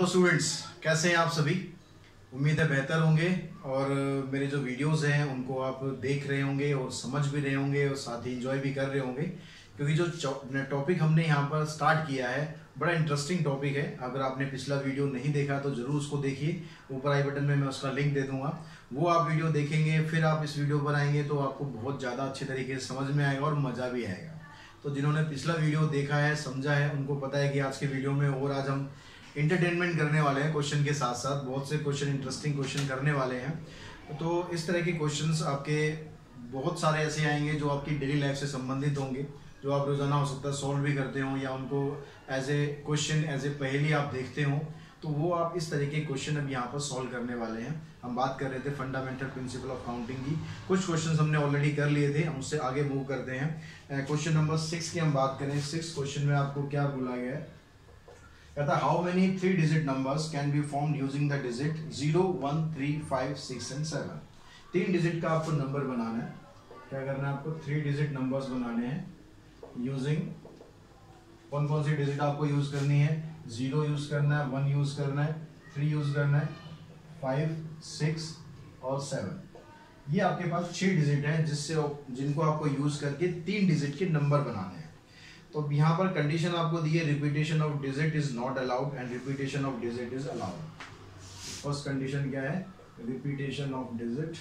Hello students, कैसे हैं आप सभी। उम्मीद है बेहतर होंगे और मेरे जो वीडियोस हैं उनको आप देख रहे होंगे और समझ भी रहे होंगे और साथ ही एंजॉय भी कर रहे होंगे, क्योंकि जो टॉपिक हमने यहाँ पर स्टार्ट किया है बड़ा इंटरेस्टिंग टॉपिक है। अगर आपने पिछला वीडियो नहीं देखा तो ज़रूर उसको देखिए, ऊपर आई बटन में मैं उसका लिंक दे दूँगा। वो आप वीडियो देखेंगे, फिर आप इस वीडियो पर आएंगे तो आपको बहुत ज़्यादा अच्छे तरीके से समझ में आएगा और मज़ा भी आएगा। तो जिन्होंने पिछला वीडियो देखा है, समझा है, उनको पता है कि आज के वीडियो में और आज हम इंटरटेनमेंट करने वाले हैं। क्वेश्चन के साथ साथ बहुत से क्वेश्चन, इंटरेस्टिंग क्वेश्चन करने वाले हैं। तो इस तरह के क्वेश्चंस आपके बहुत सारे ऐसे आएंगे जो आपकी डेली लाइफ से संबंधित होंगे, जो आप रोज़ाना हो सकता है सॉल्व भी करते हो या उनको as a question, as a पहेली आप देखते हो। तो वो आप इस तरह के क्वेश्चन अब यहाँ पर सॉल्व करने वाले हैं। हम बात कर रहे थे फंडामेंटल प्रिंसिपल ऑफ काउंटिंग की। कुछ क्वेश्चंस हमने ऑलरेडी कर लिए थे, हम उससे आगे मूव करते हैं। क्वेश्चन नंबर 6 की हम बात करें। 6 क्वेश्चन में आपको क्या बोला गया है, कहता है how many 3 digit numbers can be formed using the digit 0, 1, 3, 5, 6 and 7। 3 digit का आपको नंबर बनाना है। क्या करना है आपको? 3 डिजिट नंबर्स बनाने हैं यूजिंग, कौन कौन सी डिजिट आपको यूज करनी है? 0 यूज करना है, 1 यूज करना है, 3 यूज करना है, 5, 6 और 7। ये आपके पास 6 डिजिट हैं जिनको आपको यूज करके 3 डिजिट के नंबर बनाने हैं। तो यहाँ पर कंडीशन आपको दी है, repetition of digit is not allowed and repetition of digit is allowed. First condition क्या है? Repetition of digit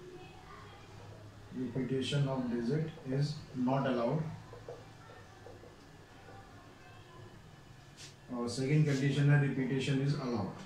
is not allowed. और सेकेंड कंडीशन है रिपीटेशन इज अलाउड।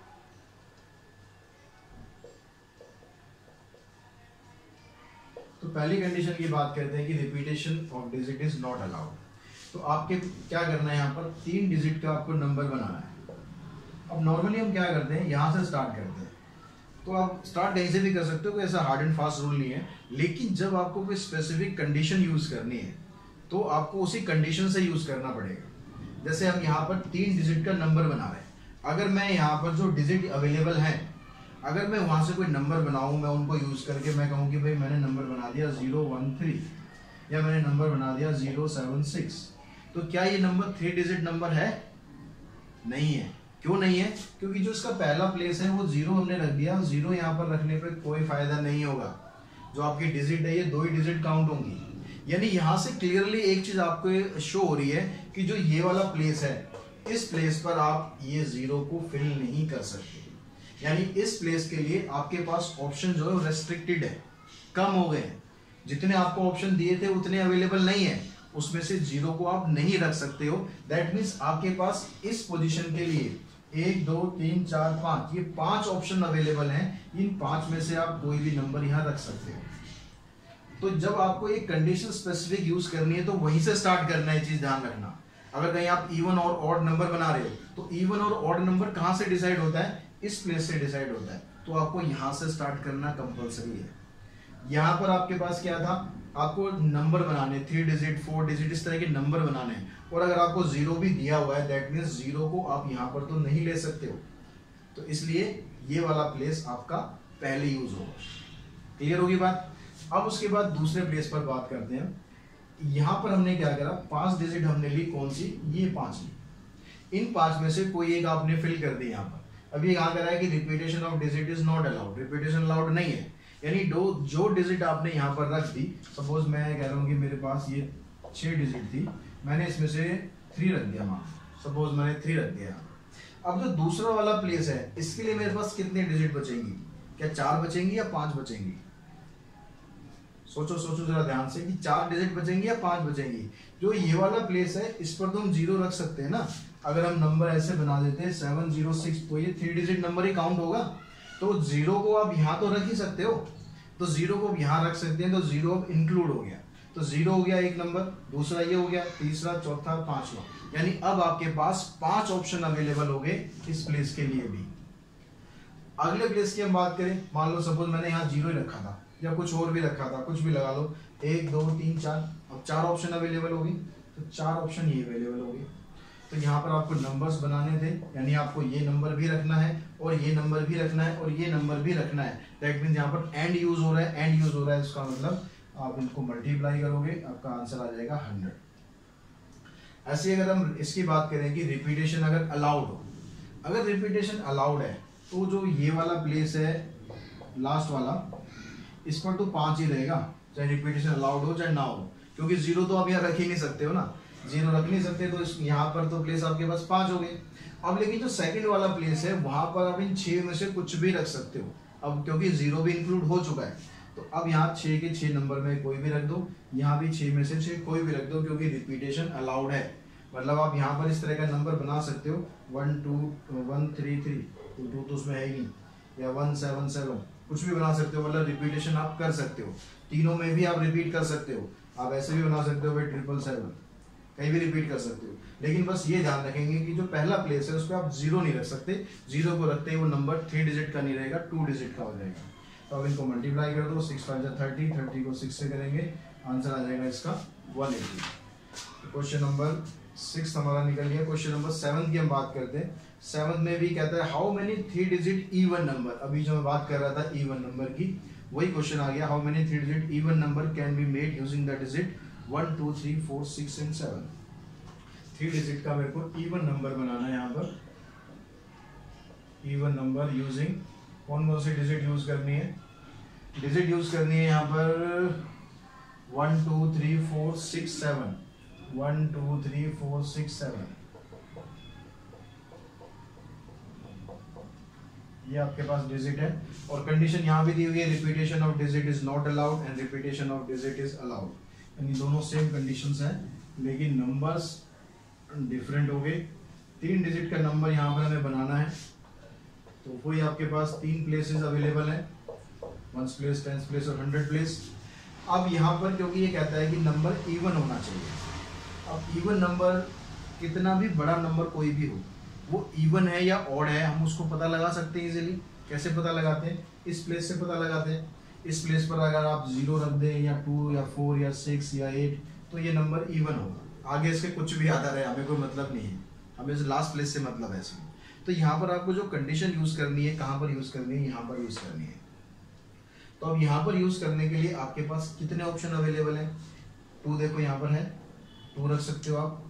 तो पहली कंडीशन की बात करते हैं कि repetition of digit is not allowed. तो आपके क्या करना है, यहाँ पर 3 डिजिट का आपको नंबर बनाना है। अब नॉर्मली हम क्या करते हैं, यहाँ से स्टार्ट करते हैं। तो आप स्टार्ट कहीं से भी कर सकते हो, कोई ऐसा हार्ड एंड फास्ट रूल नहीं है। लेकिन जब आपको कोई स्पेसिफिक कंडीशन यूज करनी है तो आपको उसी कंडीशन से यूज करना पड़ेगा। जैसे हम यहाँ पर 3 डिजिट का नंबर बना रहे हैं। अगर मैं यहाँ पर जो डिजिट अवेलेबल है, अगर मैं वहां से कोई नंबर बनाऊं, मैं उनको यूज करके मैं कहूँ कि भाई मैंने नंबर बना दिया 013 या मैंने नंबर बना दिया 076, तो क्या ये नंबर 3 डिजिट नंबर है? नहीं है। क्यों नहीं है? क्योंकि जो इसका पहला प्लेस है वो 0 हमने रख दिया। 0 यहाँ पर रखने पे कोई फायदा नहीं होगा। जो आपकी डिजिट है ये 2 ही डिजिट काउंट होंगी। यानी यहाँ से क्लियरली एक चीज आपको शो हो रही है कि जो ये वाला प्लेस है, इस प्लेस पर आप ये 0 को फिल नहीं कर सकते। यानी इस प्लेस के लिए आपके पास ऑप्शन जो है रेस्ट्रिक्टेड है, कम हो गए हैं। जितने आपको ऑप्शन दिए थे उतने अवेलेबल नहीं है, उसमें से 0 को आप नहीं रख सकते हो। दैट मीन्स आपके पास इस पोजीशन के लिए 1, 2, 3, 4, 5 ये 5 ऑप्शन अवेलेबल हैं। इन 5 में से आप कोई भी नंबर यहाँ रख सकते हो। तो जब आपको एक कंडीशन स्पेसिफिक यूज करनी है तो वहीं से स्टार्ट करना है, चीज ध्यान रखना। अगर कहीं आप इवन और ऑड नंबर बना रहे हो तो इवन और ऑड नंबर कहाँ से डिसाइड होता है? इस प्लेस से डिसाइड होता है। तो आपको यहाँ से स्टार्ट करना कंपल्सरी है। यहाँ पर आपके पास क्या था, आपको नंबर बनाने 3 डिजिट, 4 डिजिट, इस तरह के नंबर बनाने हैं। और अगर आपको 0 भी दिया हुआ है, दैट मीन्स 0 को आप यहाँ पर तो नहीं ले सकते हो। तो इसलिए ये वाला प्लेस आपका पहले यूज होगा। क्लियर होगी बात? अब उसके बाद दूसरे प्लेस पर बात करते हैं। यहाँ पर हमने क्या करा, 5 डिजिट हमने ली। कौन सी? ये 5 ली। इन 5 में से कोई एक आपने फिल कर दी यहाँ पर। अभी यहाँ कह रहा है कि repetition of digit is not allowed, repetition allowed नहीं है। यानी जो डिजिट आपने यहाँ पर रख दी, सपोज मैं कह रहा हूँ कि मेरे पास ये 6 डिजिट थी, मैंने इसमें से 3 रख दिया। मान सपोज मैंने 3 रख दिया। अब जो दूसरा वाला प्लेस है, इसके लिए मेरे पास कितने डिजिट बचेंगी? क्या 4 बचेंगी या 5 बचेंगी? सोचो जरा ध्यान से कि 4 डिजिट बचेंगी या 5 बचेंगी। जो ये वाला प्लेस है इस पर तो हम 0 रख सकते हैं ना। अगर हम नंबर ऐसे बना देते हैं 706, तो ये 3 डिजिट नंबर ही काउंट होगा। तो 0 को आप यहाँ तो रख ही सकते हो, तो 0 को यहाँ रख सकते हैं। तो 0 अब इंक्लूड हो गया। तो 0 हो गया एक नंबर, दूसरा ये हो गया, तीसरा, चौथा, 5वां। यानी अब आपके पास 5 ऑप्शन अवेलेबल हो गए इस प्लेस के लिए भी। अगले प्लेस की हम बात करें, मान लो सपोज मैंने यहाँ 0 ही रखा था या कुछ और भी रखा था, कुछ भी लगा लो, 1, 2, 3, 4। अब 4 ऑप्शन अवेलेबल होगी, तो 4 ऑप्शन ये अवेलेबल होगी। तो यहाँ पर आपको नंबर्स बनाने थे, यानी आपको ये नंबर भी रखना है और ये नंबर भी रखना है और ये नंबर भी रखना है। दैट मीन्स यहाँ पर एंड यूज हो रहा है। एंड यूज हो रहा है इसका मतलब आप इनको मल्टीप्लाई करोगे, आपका आंसर आ जाएगा 100। ऐसे अगर हम इसकी बात करें कि रिपीटेशन अगर अलाउड हो, अगर रिपीटेशन अलाउड है तो जो ये वाला प्लेस है लास्ट वाला, इस पर तो 5 ही रहेगा, चाहे रिपीटेशन अलाउड हो चाहे ना हो, क्योंकि 0 तो आप यहाँ रख ही नहीं सकते हो ना, 0 रख नहीं सकते, तो यहाँ पर तो प्लेस आपके पास 5 हो गए। अब लेकिन जो सेकंड वाला प्लेस है वहां पर आप इन 6 में से कुछ भी रख सकते हो, अब क्योंकि 0 भी इंक्लूड हो चुका है, तो अब यहाँ 6 के 6 नंबर में कोई भी रख दो, यहाँ भी 6 में से 6 कोई भी रख दो, क्योंकि रिपीटेशन अलाउड है। मतलब आप यहाँ पर इस तरह का नंबर बना सकते हो 1 2 1 3 3, तो 2 तो उसमें है ही नहीं, या 1 7 7 कुछ भी बना सकते हो, मतलब रिपीटेशन आप कर सकते हो, तीनों में भी आप रिपीट कर सकते हो, आप ऐसे भी बना सकते हो 777, कहीं भी रिपीट कर सकते हो। लेकिन बस ये ध्यान रखेंगे कि जो पहला प्लेस है उस पर आप 0 नहीं रख सकते, 0 को रखते ही वो नंबर 3 डिजिट का नहीं रहेगा, 2 डिजिट का हो जाएगा। तो अब इनको मल्टीप्लाई कर दो, 6 5 30, 30 को 6 से करेंगे, आंसर आ जाएगा इसका 180। क्वेश्चन नंबर 6 हमारा निकल गया। क्वेश्चन नंबर 7 की हम बात करते हैं। 7 में भी कहता है how many 3 digit even number, अभी जो मैं बात कर रहा था इवन नंबर की, वही क्वेश्चन आ गया, how many 3 digit even number can be made using the digit 1 2 3 4 6 and 7। 3 digit का मेरे को इवन नंबर बनाना है। यहाँ पर इवन नंबर यूजिंग कौन कौन सी डिजिट यूज करनी है, डिजिट यूज करनी है यहाँ पर 1 2 3 4 6 7, 1 2 3 4 6 7, ये आपके पास डिजिट है, और कंडीशन यहाँ भी दी हुई है, repetition of digit is not allowed and repetition of digit is allowed, यानी दोनों सेम कंडीशंस हैं, लेकिन नंबर्स डिफरेंट हो गए। 3 डिजिट का नंबर यहाँ पर हमें बनाना है, तो वही आपके पास 3 प्लेसेस अवेलेबल है, 1 प्लेस 10 प्लेस और 100 प्लेस। अब यहाँ पर क्योंकि ये कहता है कि नंबर इवन होना चाहिए, अब इवन नंबर कितना भी बड़ा नंबर कोई भी हो, वो इवन है या ऑड है हम उसको पता लगा सकते हैं इजीली। कैसे पता लगाते हैं, इस प्लेस से पता लगाते हैं, इस प्लेस पर अगर आप 0 रख दें या 2 या 4 या 6 या 8 तो ये नंबर इवन होगा, आगे इसके कुछ भी आता रहे हमें कोई मतलब नहीं है, हमें लास्ट प्लेस से मतलब है इसमें। तो यहाँ पर आपको जो कंडीशन यूज करनी है, कहाँ पर यूज करनी है, यहाँ पर यूज करनी है। तो अब यहाँ पर यूज करने के लिए आपके पास कितने ऑप्शन अवेलेबल है, 2 देखो यहाँ पर है, 2 रख सकते हो आप,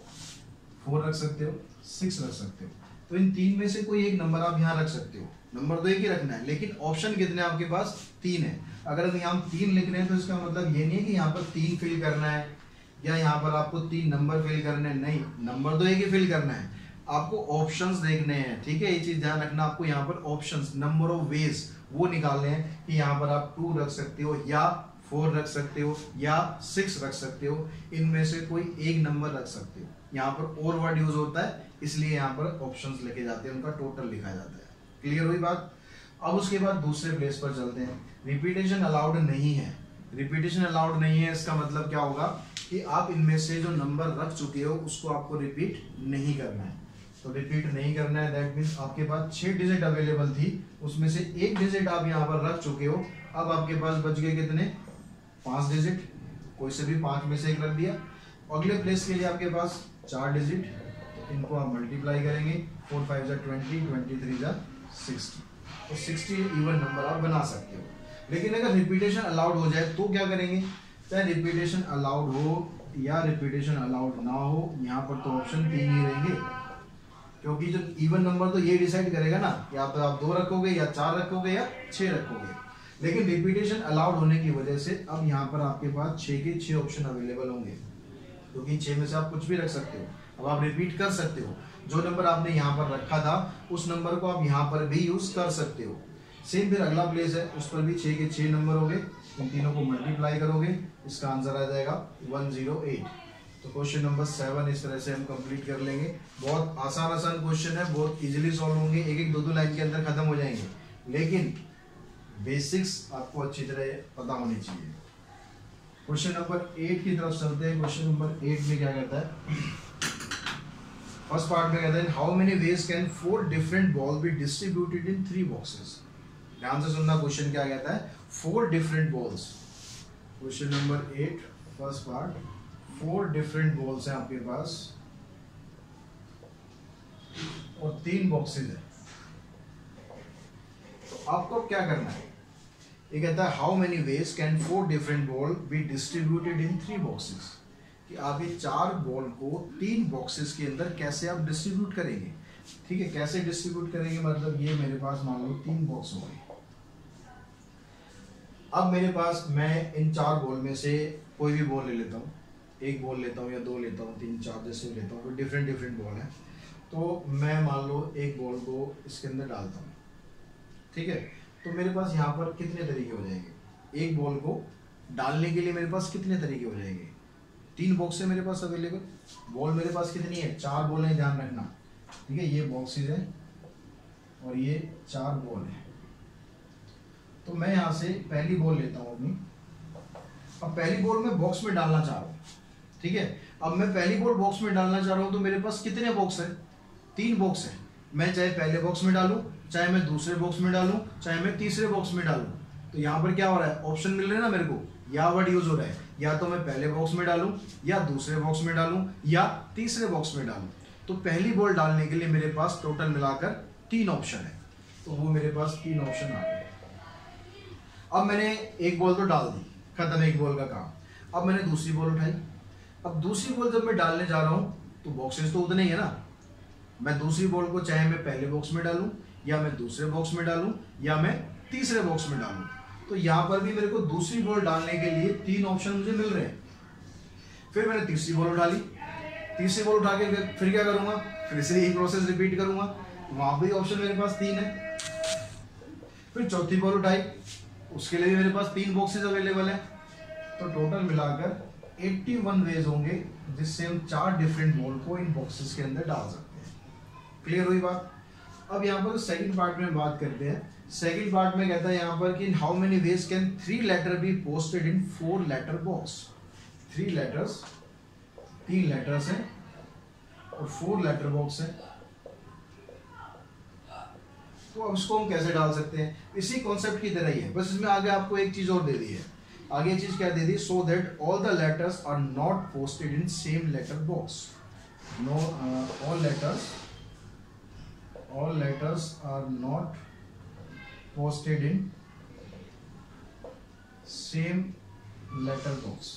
4 रख सकते हो, 6 रख सकते हो, तो इन 3 में से कोई एक नंबर आप यहाँ रख सकते हो, नंबर तो एक ही रखना है, लेकिन ऑप्शन कितने आपके पास 3 है। अगर हम यहाँ 3 लिख रहे हैं तो इसका मतलब ये नहीं है कि यहाँ पर 3 फिल करना है या यहाँ पर आपको 3 नंबर फिल करने हैं, नहीं, नंबर तो एक ही फिल करना है, आपको ऑप्शंस देखने हैं, ठीक है, ये चीज ध्यान रखना, आपको यहाँ पर ऑप्शंस नंबर ऑफ वेज वो निकालने हैं कि यहाँ पर आप 2 रख सकते हो या 4 रख सकते हो या 6 रख सकते हो, इनमें से कोई एक नंबर रख सकते हो। यहाँ पर और वर्ड यूज होता है इसलिए यहाँ पर ऑप्शंस लिखे जाते हैं, उनका टोटल लिखा जाता है। क्लियर हुई बात। अब उसके बाद दूसरे प्लेस पर चलते हैं। रिपीटेशन अलाउड नहीं है, रिपीटेशन अलाउड नहीं है इसका मतलब क्या होगा कि आप इनमें से जो नंबर रख चुके हो उसको आपको रिपीट नहीं करना है। तो रिपीट नहीं करना है दैट मीन्स आपके पास 6 डिजिट अवेलेबल थी, उसमें से एक डिजिट आप यहाँ पर रख चुके हो, अब आपके पास बच गए कितने, 5 डिजिट, कोई से भी 5 में से एक रख दिया। अगले प्लेस के लिए आपके पास 4 डिजिट, इनको आप मल्टीप्लाई करेंगे, 4 5 जा 20, 23 जा 60, तो 60 इवन नंबर आप बना सकते हो। लेकिन अगर रिपीटेशन अलाउड हो जाए तो क्या करेंगे, चाहे रिपीटेशन अलाउड हो या रिपीटेशन अलाउड ना हो, यहाँ पर तो ऑप्शन 3 ही रहेंगे, क्योंकि जो इवन नंबर तो ये डिसाइड करेगा ना, या तो आप 2 रखोगे या 4 रखोगे या 6 रखोगे। लेकिन रिपीटेशन अलाउड होने की वजह से अब यहाँ पर आपके पास 6 के 6 ऑप्शन अवेलेबल होंगे, क्योंकि 6 में से आप कुछ भी रख सकते हो। अब आप रिपीट कर सकते हो, जो नंबर आपने यहाँ पर रखा था उस नंबर को आप यहाँ पर भी यूज कर सकते हो। सेम फिर अगला प्लेस है, उस पर भी 6 के 6 नंबर होंगे, इन तीनों को मल्टीप्लाई करोगे, इसका आंसर आ जाएगा 108। तो क्वेश्चन नंबर 7 इस तरह से हम कंप्लीट कर लेंगे। बहुत आसान क्वेश्चन है, बहुत इजीली सॉल्व होंगे, एक एक 2-2 लाइन के अंदर खत्म हो जाएंगे, लेकिन बेसिक्स आपको अच्छी तरह पता होनी चाहिए। क्वेश्चन नंबर 8 की तरफ चलते हैं। क्वेश्चन नंबर 8 में क्या कहता है, फर्स्ट पार्ट में कहता है how many ways can 4 different ball be distributed in 3 boxes. ध्यान से सुनना, क्वेश्चन क्या कहता है, 4 different balls. Question number 8 first part, 4 different balls हैं आपके पास और 3 बॉक्सेस है। तो आपको क्या करना है, ये कहता है how many ways can 4 different ball be distributed in 3 boxes, कि आप ये 4 बॉल को 3 बॉक्सेस के अंदर कैसे आप डिस्ट्रीब्यूट करेंगे। ठीक है, कैसे डिस्ट्रीब्यूट करेंगे, मतलब ये मेरे पास मान लो 3 बॉक्स हो गए। अब मेरे पास मैं इन 4 बॉल में से कोई भी बॉल ले लेता हूँ, 1 बॉल लेता हूँ या 2 लेता हूँ, 3 4 जैसे लेता हूँ, तो डिफरेंट डिफरेंट बॉल है। तो मैं मान लो एक बॉल को इसके अंदर डालता हूँ, ठीक है। तो मेरे पास यहाँ पर कितने तरीके हो जाएंगे, एक बॉल को डालने के लिए मेरे पास कितने तरीके हो जाएंगे, 3 बॉक्स है मेरे पास अवेलेबल। बॉल मेरे पास कितनी है, 4 बॉल है, ध्यान रखना, ठीक है। ये बॉक्सेज है और ये 4 बॉल है। तो मैं यहाँ से पहली बॉल लेता हूँ अपनी। अब पहली बॉल मैं बॉक्स में डालना चाह रहा हूँ, ठीक है। अब मैं पहली बॉल बॉक्स में डालना चाह रहा हूँ, तो मेरे पास कितने बॉक्स है, 3 बॉक्स है। मैं चाहे पहले बॉक्स में डालूं, चाहे मैं दूसरे बॉक्स में डालूं, चाहे मैं तीसरे बॉक्स में डालूं। तो यहाँ पर क्या हो रहा है, ऑप्शन मिल रहे हैं ना मेरे को, या वर्ड यूज हो रहा है, या तो मैं पहले बॉक्स में डालूं, या दूसरे बॉक्स में डालूं, या तीसरे बॉक्स में डालूं। तो पहली बॉल डालने के लिए मेरे पास टोटल मिलाकर 3 ऑप्शन है, तो वो मेरे पास 3 ऑप्शन आ गए। अब मैंने एक बॉल तो डाल दी, खत्म एक बॉल का काम। अब मैंने दूसरी बॉल उठाई। अब दूसरी बॉल जब मैं डालने जा रहा हूं, तो बॉक्सेस तो उतने ही है ना। मैं दूसरी बॉल को चाहे मैं पहले बॉक्स में डालूं, या मैं दूसरे बॉक्स में डालूं, या मैं तीसरे बॉक्स में डालूं। तो यहां पर भी मेरे को दूसरी बॉल डालने के लिए 3 ऑप्शन मुझे मिल रहे हैं। फिर मैंने तीसरी बॉल उठा ली, तीसरी बॉल उठा के फिर क्या करूंगा, फिर से यही प्रोसेस रिपीट करूंगा। वहां पर ऑप्शन मेरे पास 3 है। फिर चौथी बॉल उठाई, उसके लिए भी मेरे पास 3 बॉक्सेस अवेलेबल है। तो टोटल मिलाकर 81 वेज होंगे जिससे हम 4 डिफरेंट बॉल को इन बॉक्सेस के अंदर डाल सकते हैं। क्लियर हुई बात। अब यहाँ पर सेकंड पार्ट में बात करते हैं। सेकंड पार्ट में कहता है यहाँ पर कि how many ways can 3 letter be posted in 4 letter box. 3 letters, 3 letters है और 4 लेटर बॉक्स है। तो अब इसको हम कैसे डाल सकते हैं, इसी कॉन्सेप्ट की तरह ही है, बस इसमें आगे आपको एक चीज और दे दी है। आगे ये चीज क्या दे दी, so that all the letters are not posted in same letter box. No, all letters are not posted in same letter box।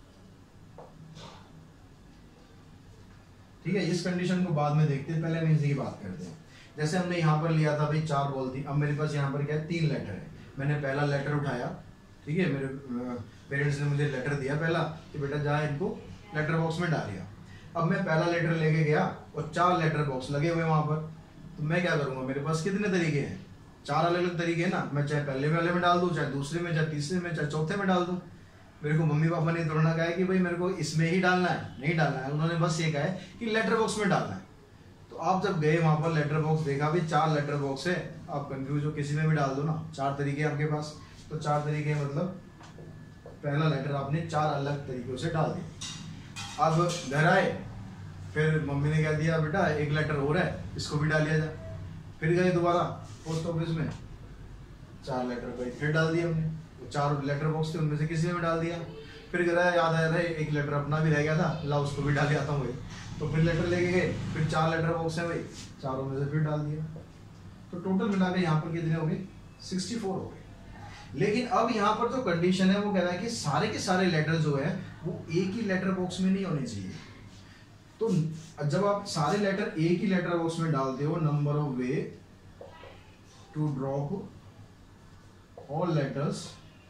ठीक है, इस कंडीशन को बाद में देखते हैं, पहले हम इसी की बात करते हैं। जैसे हमने यहाँ पर लिया था भाई 4 बॉल थी, अब मेरे पास यहाँ पर क्या है 3 लेटर है। मैंने पहला लेटर उठाया, ठीक है, मेरे पेरेंट्स ने मुझे लेटर दिया पहला कि बेटा जा इनको लेटर बॉक्स में डालिया। अब मैं पहला लेटर लेके गया और 4 लेटर बॉक्स लगे हुए वहां पर। तो मैं क्या करूंगा, मेरे पास कितने तरीके हैं, 4 अलग अलग तरीके हैं ना। मैं चाहे पहले वाले में डाल दूं, चाहे दूसरे में, चाहे तीसरे में, चाहे चौथे में डाल दूं। मेरे को मम्मी पापा ने थोड़ा ना कहा है कि भाई मेरे को इसमें ही डालना है, नहीं डालना है। उन्होंने बस ये कहा है कि लेटर बॉक्स में डालना है। तो आप जब गए वहां पर लेटर बॉक्स देखा भाई 4 लेटर बॉक्स है, आप कंफ्यूज हो, किसी में भी डाल दो ना, 4 तरीके आपके पास। तो 4 तरीके मतलब पहला लेटर आपने 4 अलग तरीकों से डाल दिया। अब घर आए, फिर मम्मी ने कह दिया बेटा एक लेटर और है, इसको भी डाल दिया जाए। फिर गए दोबारा पोस्ट ऑफिस में, 4 लेटर भाई फिर डाल दिया हमने। 4 लेटर बॉक्स थे, उनमें से किसी में डाल दिया। फिर गया, याद आया था एक लेटर अपना भी रह गया था, ला उसको भी डाल आता हूँ भाई। तो फिर लेटर लेके गए, फिर 4 लेटर बॉक्स है भाई, चारों में से फिर डाल दिया। तो टोटल मिला के यहाँ पर कितने हो गए, 64 हो गए। लेकिन अब यहाँ पर जो कंडीशन है वो कह रहा है कि सारे के सारे लेटर जो है वो एक ही लेटर बॉक्स में नहीं होने चाहिए। तो जब आप सारे लेटर एक ही लेटर बॉक्स में डालते हो, number of way to drop all letters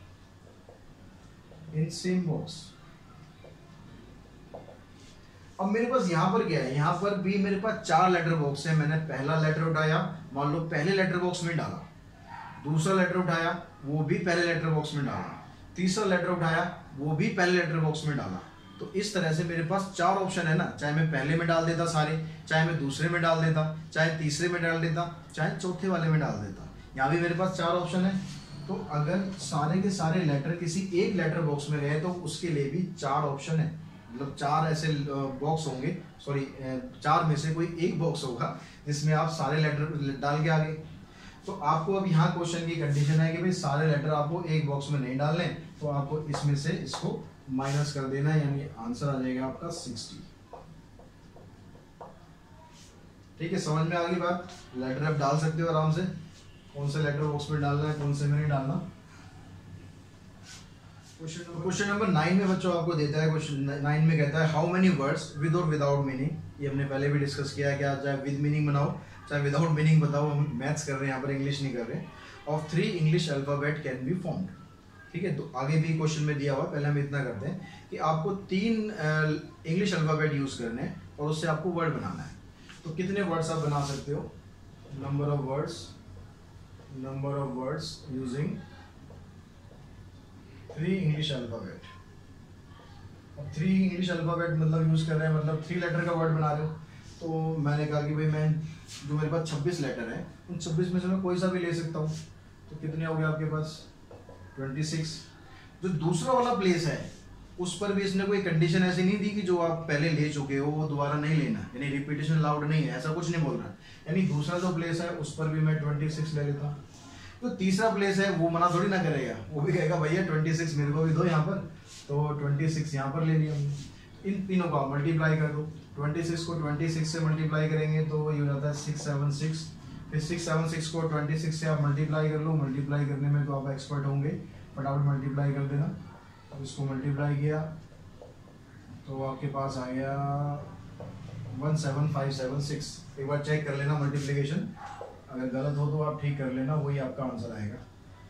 in same box. अब मेरे पास यहां पर क्या है, यहां पर भी मेरे पास 4 लेटर बॉक्स है। मैंने पहला लेटर उठाया, मान लो पहले लेटर बॉक्स में डाला। दूसरा लेटर उठाया, वो भी पहले लेटर बॉक्स में डाला। तीसरा लेटर उठाया, वो भी पहले लेटर बॉक्स में डाला। तो इस तरह से मेरे पास 4 ऑप्शन है ना, चाहे मैं पहले में डाल देता सारे, चाहे मैं दूसरे में डाल देता, चाहे तीसरे में डाल देता, चाहे चौथे वाले में डाल देता। यहाँ भी मेरे पास 4 ऑप्शन है। तो अगर सारे के सारे लेटर किसी एक लेटर बॉक्स में गए तो उसके लिए भी 4 ऑप्शन है, मतलब 4 ऐसे बॉक्स होंगे, सॉरी 4 में से कोई एक बॉक्स होगा जिसमें आप सारे लेटर डाल के आगे। तो आपको अब यहाँ क्वेश्चन की कंडीशन है कि भाई सारे लेटर आपको एक बॉक्स में नहीं डालने, तो आपको इसमें से इसको माइनस कर देना, यानी आंसर आ जाएगा आपका 60। ठीक है, समझ में आ गई बात। लेटर आप डाल सकते हो आराम से, कौन से लेटर बॉक्स में डालना है, कौन से में नहीं डालना। क्वेश्चन नंबर 9 में बच्चों आपको देता है, क्वेश्चन 9 में कहता है हाउ मेनी वर्ड्स विद और विदाउट मीनिंग ये हमने पहले भी डिस्कस किया है कि आप चाहे विद मीनिंग बनाओ चाहे विदाउट मीनिंग बताओ, हम मैथ्स कर रहे हैं यहाँ पर, इंग्लिश नहीं कर रहे। Of 3 English alphabet can be formed, ठीक है। तो आगे भी क्वेश्चन में दिया हुआ, पहले हम इतना करते हैं कि आपको 3 इंग्लिश अल्फ़ाबेट यूज़ करने हैं और उससे आपको वर्ड बनाना है। तो कितने वर्ड्स आप बना सकते हो? Number of words using 3 English alphabet. अब 3 इंग्लिश अल्फ़ाबेट मतलब यूज़ कर रहे हैं, मतलब 3 लेटर का वर्ड बना रहे हो। तो मैंने कहा कि भाई मैं जो मेरे पास 26 लेटर हैं, उन 26 में से मैं कोई सा भी ले सकता हूँ। तो कितने हो गए आपके पास? 26। जो दूसरा वाला प्लेस है उस पर भी इसने कोई कंडीशन ऐसी नहीं दी कि जो आप पहले ले चुके हो वो दोबारा नहीं लेना, यानी रिपीटेशन अलाउड नहीं है, ऐसा कुछ नहीं बोल रहा। यानी दूसरा जो प्लेस है उस पर भी मैं 26 ले लेता हूँ। तो तीसरा प्लेस है वो मना थोड़ी ना करेगा, वो भी कहेगा भैया 26 मेरे को भी दो यहाँ पर, तो 26 यहाँ पर ले लिया हमने। इन तीनों का मल्टीप्लाई कर दो, 26 को 26 से मल्टीप्लाई करेंगे तो ये हो जाता है 676। फिर 676 को 26 से आप मल्टीप्लाई कर लो, मल्टीप्लाई करने में तो आप एक्सपर्ट होंगे, फटाफट मल्टीप्लाई कर देना। अब इसको मल्टीप्लाई किया तो आपके पास आ गया 17576। एक बार चेक कर लेना मल्टीप्लिकेशन, अगर गलत हो तो आप ठीक कर लेना, वही आपका आंसर आएगा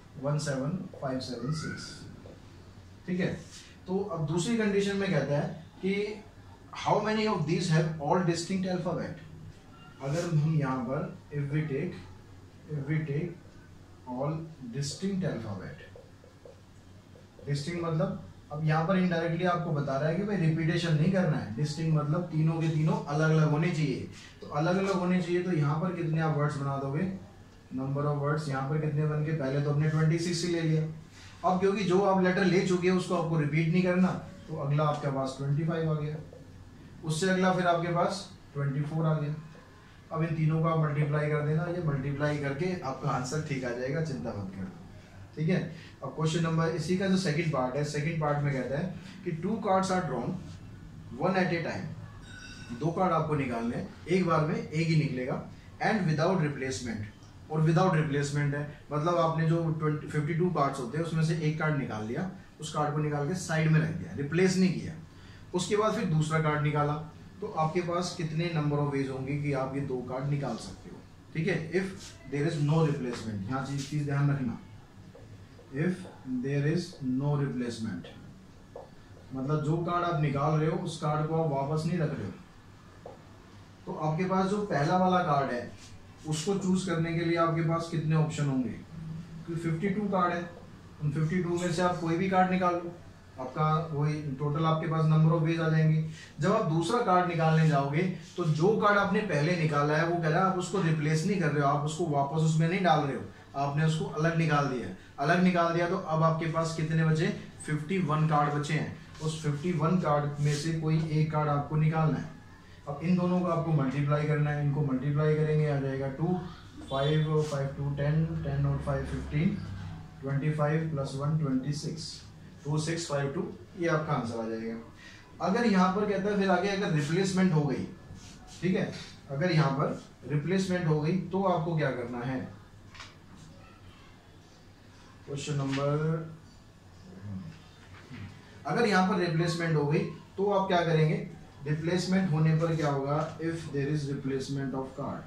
17576, ठीक है। तो अब दूसरी कंडीशन में कहता है कि how many of these have all distinct alphabet. अगर हम यहाँ पर if we take all distinct alphabet, distinct मतलब अब यहाँ पर इनडायरेक्टली आपको बता रहा है कि भाई रिपीटेशन नहीं करना है। डिस्टिंक्ट मतलब तीनों के तीनों अलग अलग होने चाहिए। तो अलग अलग होने चाहिए तो यहाँ पर कितने आप वर्ड्स बना दोगे? नंबर ऑफ वर्ड्स यहाँ पर कितने बन के, पहले तो हमने 26 से ले लिया। अब क्योंकि जो आप लेटर ले चुके हैं उसको आपको रिपीट नहीं करना, तो अगला आपके पास 25 आ गया, उससे अगला फिर आपके पास 24 आ गया। अब इन तीनों का मल्टीप्लाई कर देना, ये मल्टीप्लाई करके आपका आंसर ठीक आ जाएगा, चिंता मत करना, ठीक है। अब क्वेश्चन नंबर, इसी का जो सेकंड पार्ट है, सेकंड पार्ट में कहता है कि 2 cards are drawn 1 at a time. 2 card आपको निकालने हैं, एक बार में एक ही निकलेगा, एंड विदाउट रिप्लेसमेंट। और विदाउट रिप्लेसमेंट है मतलब आपने जो 52 कार्ड्स होते हैं उसमें से एक कार्ड निकाल लिया, उस कार्ड को निकाल के साइड में रख दिया, रिप्लेस नहीं किया। उसके बाद फिर दूसरा कार्ड निकाला, तो आपके पास कितने नंबर ऑफ वेज होंगे कि आप ये 2 कार्ड निकाल सकते हो, ठीक है। If there is no replacement, यहाँ चीज ध्यान रखना, if there is no replacement मतलब जो कार्ड आप निकाल रहे हो उस कार्ड को आप वापस नहीं रख रहे हो। तो आपके पास जो पहला वाला कार्ड है उसको चूज करने के लिए आपके पास कितने ऑप्शन होंगे? तो 52 कार्ड है, उन 52 में से आप कोई भी कार्ड निकाल लो, आपका वही टोटल आपके पास नंबर ऑफ वेज आ जाएंगे। जब आप दूसरा कार्ड निकालने जाओगे तो जो कार्ड आपने पहले निकाला है वो कह रहा है आप उसको रिप्लेस नहीं कर रहे हो, आप उसको वापस उसमें नहीं डाल रहे हो, आपने उसको अलग निकाल दिया। अलग निकाल दिया तो अब आपके पास कितने बचे? 51 कार्ड बचे हैं। उस 51 कार्ड में से कोई एक कार्ड आपको निकालना है। अब इन दोनों को आपको मल्टीप्लाई करना है, इनको मल्टीप्लाई करेंगे, आ जाएगा 2 5 5 2 10 10 और 5 15 25 + 1 26 2652, ये आपका आंसर आ जाएगा। अगर यहाँ पर कहता है फिर आगे अगर रिप्लेसमेंट हो गई, ठीक है, अगर यहाँ पर रिप्लेसमेंट हो गई तो आपको क्या करना है? क्वेश्चन नंबर, अगर यहाँ पर रिप्लेसमेंट हो गई तो आप क्या करेंगे? रिप्लेसमेंट होने पर क्या होगा? If there is replacement of card,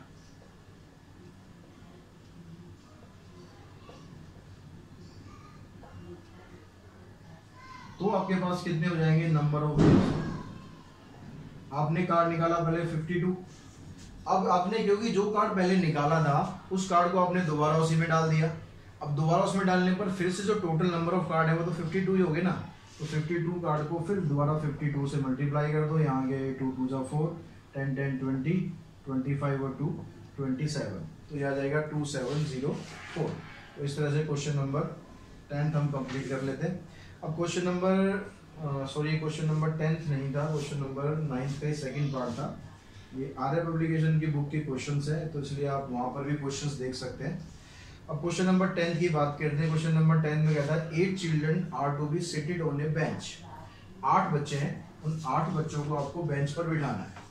तो आपके पास कितने हो जाएंगे? Number of ways. आपने कार्ड निकाला पहले 52, अब आपने क्योंकि जो कार्ड पहले निकाला था उस कार्ड को आपने दोबारा उसी में डाल दिया। अब दोबारा उसमें डालने पर फिर से जो टोटल नंबर ऑफ कार्ड है वो तो 52 ही हो गए ना, तो 52 कार्ड को फिर दोबारा 52 से मल्टीप्लाई कर दो, यहाँ गए 2 2 जा 4 10 10 20 25 और 2 27, तो यह आ जाएगा 2704। तो इस तरह से क्वेश्चन नंबर 10th हम कंप्लीट कर लेते हैं। अब question number question number 10th नहीं था, क्वेश्चन नंबर 9th का ही सेकंड पार्ट था। ये आर्य पब्लिकेशन की बुक के क्वेश्चंस है, तो इसलिए आप वहाँ पर भी क्वेश्चंस देख सकते हैं। अब क्वेश्चन नंबर 10th की बात करते हैं। क्वेश्चन नंबर 10 में कहता है 8 children are to be seated on a bench. 8 बच्चे हैं, उन 8 बच्चों को आपको बेंच पर बिठाना है।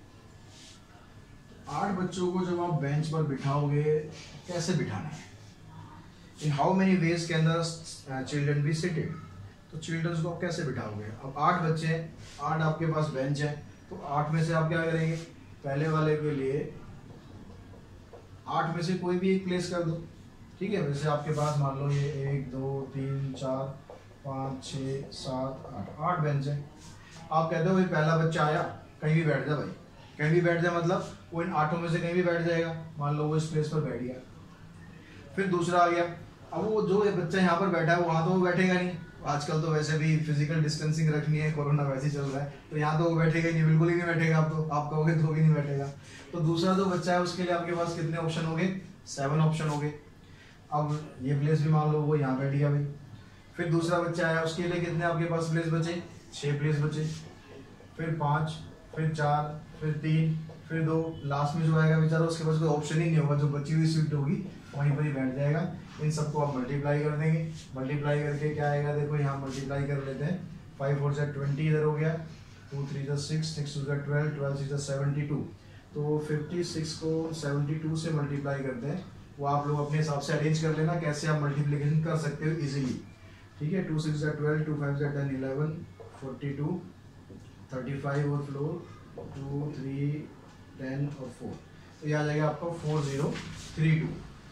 8 बच्चों को जब आप बेंच पर बिठाओगे, कैसे बिठाना है? In how many ways can the children be seated, तो चिल्ड्रंस को आप कैसे बिठाओगे? अब 8 बच्चे हैं, 8 आपके पास बेंच है, तो 8 में से आप क्या करेंगे, पहले वाले के लिए 8 में से कोई भी एक प्लेस कर दो, ठीक है। वैसे आपके पास मान लो ये 1 2 3 4 5 6 7 8 बेंच है। आप कहते हो भाई पहला बच्चा आया, कहीं भी बैठ जा भाई, कहीं भी बैठ जाए, मतलब वो इन 8 में से कहीं भी बैठ जाएगा, मान लो वो इस प्लेस पर बैठ गया। फिर दूसरा आ गया, अब वो जो बच्चा यहाँ पर बैठा है वहाँ तो वो बैठेगा नहीं, आजकल तो वैसे भी फिजिकल डिस्टेंसिंग रखनी है, कोरोना वैसे ही चल रहा है, तो यहाँ तो वो बैठेगा ही नहीं, बिल्कुल ही नहीं बैठेगा। आप कहोगे तो भी नहीं बैठेगा। तो दूसरा जो बच्चा है उसके लिए आपके पास कितने ऑप्शन हो गए, 7 ऑप्शन हो गए। अब ये प्लेस भी मान लो वो यहाँ बैठ गया भाई। फिर दूसरा बच्चा आया, उसके लिए कितने आपके पास प्लेस बचे, 6 प्लेस बचे। फिर 5, फिर 4, फिर 3, फिर 2, लास्ट में जो आएगा बेचारा उसके पास कोई ऑप्शन ही नहीं होगा, जो बची हुई सीट होगी वहीं पर ही बैठ जाएगा। इन सबको आप मल्टीप्लाई कर देंगे, मल्टीप्लाई करके क्या आएगा, देखो यहाँ मल्टीप्लाई कर लेते हैं। 5 4 से 20 इधर हो गया, 2 3 6 6 2 12 12 6 72। तो 56 को 72 से मल्टीप्लाई करते हैं, वो आप लोग अपने हिसाब से अरेंज कर लेना कैसे आप मल्टीप्लिकेशन कर सकते हो इजीली, ठीक है। 2 6 12 2 5 10 11 42 35 और फ्लोर 2 3 10 और 4, तो यह आ जाएगा आपका 4032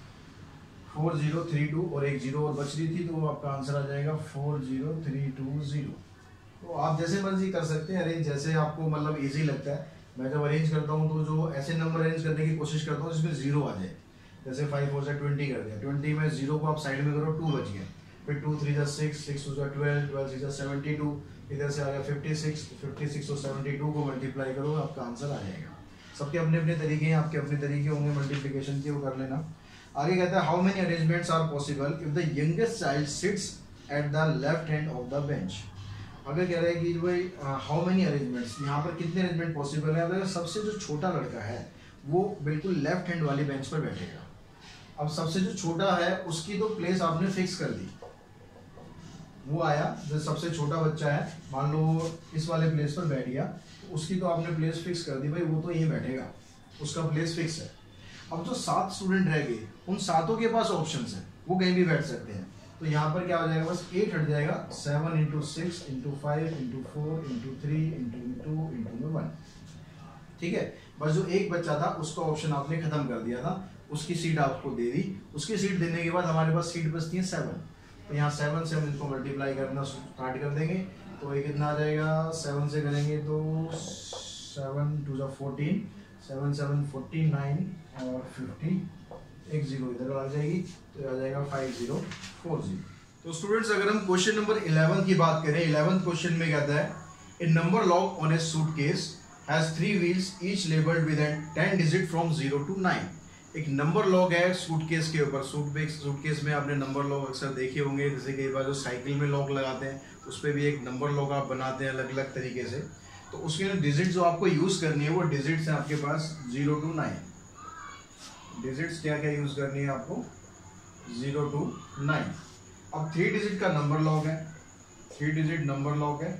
4032 और एक 0 और बच रही थी, तो आपका आंसर आ जाएगा 40320। तो आप जैसे मर्जी कर सकते हैं अरेंज, जैसे आपको मतलब इजी लगता है। मैं जब अरेंज करता हूँ तो जो ऐसे नंबर अरेंज करने की कोशिश करता हूँ जिसमें 0 आ जाए, जैसे 5 4 से 20 कर दिया, 20 में 0 को आप साइड में करो, 2 बच गया। फिर 2 3 6 6 2 12 12 6 72, इधर से आ गया 56 56 और 72 को मल्टीप्लाई करो, आपका आंसर आ जाएगा। सबके अपने अपने तरीके हैं, आपके अपने तरीके होंगे मल्टीप्लिकेशन के, वो कर लेना। आगे कहता है how many arrangements are possible if the youngest child sits at the left hand of the bench. अगर कह रहे हैं कि भाई हाउ मेनी अरेंजमेंट्स, यहाँ पर कितने अरेंजमेंट पॉसिबल है। अगर सबसे जो छोटा लड़का है वो बिल्कुल लेफ्ट हैंड वाली बेंच पर बैठेगा। अब सबसे जो छोटा है उसकी तो प्लेस आपने फिक्स कर दी, वो आया जो सबसे छोटा बच्चा है, मान लो इस वाले प्लेस पर बैठ गया, तो उसकी तो आपने प्लेस फिक्स कर दी भाई, वो तो यहीं बैठेगा, उसका प्लेस फिक्स है। अब जो 7 स्टूडेंट रह गए उन 7 के पास ऑप्शंस है, वो कहीं भी बैठ सकते हैं। तो यहाँ पर क्या हो जाएगा, बस 8 हट जाएगा, 7 × 6 × 5 × 4 × 3 × 2 × 1, ठीक है। बस जो एक बच्चा था उसका ऑप्शन आपने खत्म कर दिया था, उसकी सीट आपको दे दी। उसकी सीट देने के बाद हमारे पास सीट बचती है 7, तो यहाँ 7 से हम इनको मल्टीप्लाई करना स्टार्ट कर देंगे। तो ये कितना आ जाएगा, 7 से करेंगे तो 7 2 14, 7 7 49 और 50, एक 0 इधर आ जाएगी, तो आ जाएगा 5040। तो स्टूडेंट्स अगर हम क्वेश्चन नंबर 11 की बात करें, 11th क्वेश्चन में कहता है a number lock on a suitcase has 3 wheels each labelled with 10 digit from 0 to 9। एक नंबर लॉक है सूटकेस के ऊपर। सूटकेस में आपने नंबर लॉक अक्सर देखे होंगे, जैसे कई बार जो साइकिल में लॉक लगाते हैं उस पर भी एक नंबर लॉक आप बनाते हैं अलग अलग तरीके से। तो उसके डिजिट जो आपको यूज करनी है वो डिजिट्स हैं आपके पास 0 to 9। डिजिट्स क्या क्या यूज करनी है आपको, 0 to 9। अब 3 डिजिट का नंबर लॉक है, 3 डिजिट नंबर लॉक है।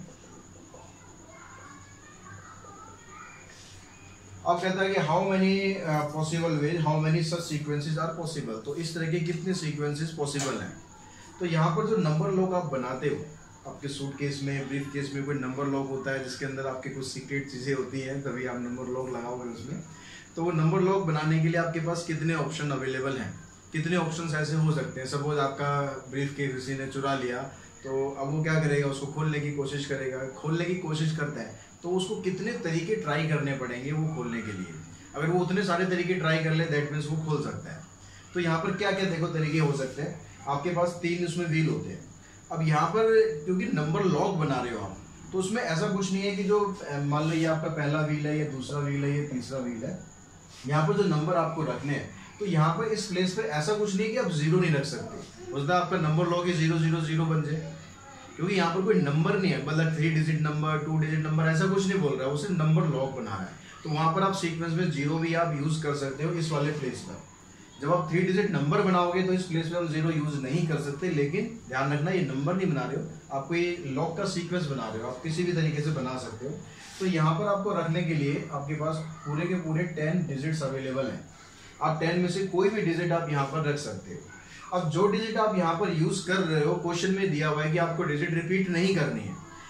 अब कहता है कि how many possible ways, how many such sequences are possible. तो इस तरह के कितने सीक्वेंसेस पॉसिबल हैं। तो यहाँ पर जो नंबर लॉक आप बनाते हो, आपके सूटकेस में, ब्रीफ केस में कोई नंबर लॉक होता है जिसके अंदर आपके कुछ सीक्रेट चीज़ें होती हैं, तभी आप नंबर लॉक लगाओगे उसमें। तो वो नंबर लॉक बनाने के लिए आपके पास कितने ऑप्शन अवेलेबल हैं, कितने ऑप्शंस ऐसे हो सकते हैं। सपोज आपका ब्रीफ केस किसी ने चुरा लिया, तो अब वो क्या करेगा, उसको खोलने की कोशिश करेगा। खोलने की कोशिश करता है तो उसको कितने तरीके ट्राई करने पड़ेंगे वो खोलने के लिए। अगर वो उतने सारे तरीके ट्राई कर ले दैट मीन्स वो खोल सकता है। तो यहाँ पर क्या क्या देखो तरीके हो सकते हैं। आपके पास 3 उसमें व्हील होते हैं। अब यहाँ पर क्योंकि नंबर लॉक बना रहे हो आप, तो उसमें ऐसा कुछ नहीं है कि जो मान लो ये आपका पहला व्हील है, ये दूसरा व्हील है, ये तीसरा व्हील है। यहाँ पर जो नंबर आपको रखने हैं, तो यहाँ पर इस प्लेस पे ऐसा कुछ नहीं है कि आप 0 नहीं रख सकते। उसका आपका नंबर लॉक 0 0 0 बन जाए, क्योंकि यहाँ पर कोई नंबर नहीं है, मतलब 3 डिजिट नंबर, 2 डिजिट नंबर ऐसा कुछ नहीं बोल रहा है, उसे नंबर लॉक बना रहा है। तो वहाँ पर आप सीक्वेंस में 0 भी आप यूज कर सकते हो इस वाले प्लेस पर। जब आप 3 डिजिट नंबर बनाओगे तो इस प्लेस पे हम 0 यूज नहीं कर सकते, लेकिन ध्यान रखना ये नंबर नहीं बना रहे हो, आपको ये लॉक का सीक्वेंस बना रहे हो, आप किसी भी तरीके से बना सकते हो। तो यहाँ पर आपको रखने के लिए आपके पास पूरे के पूरे 10 डिजिट्स अवेलेबल हैं। आप 10 में से कोई भी डिजिट आप यहाँ पर रख सकते हो। अब जो डिजिट आप यहाँ पर यूज कर रहे हो, क्वेश्चन में दिया हुआ है कि आपको डिजिट रिपीट नहीं करनी है,